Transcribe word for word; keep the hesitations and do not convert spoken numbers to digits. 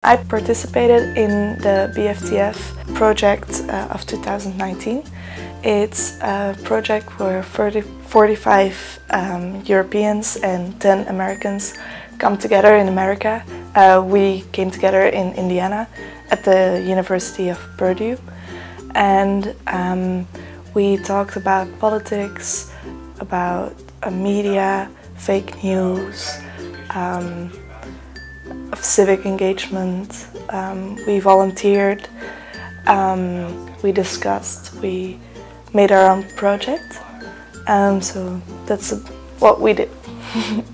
I participated in the B F T F project uh, of two thousand nineteen. It's a project where forty-five um, Europeans and ten Americans come together in America. Uh, we came together in Indiana at the University of Purdue, and um, we talked about politics, about uh, media, fake news, um, of civic engagement. Um, we volunteered, um, we discussed, we made our own project, um, so that's what we did.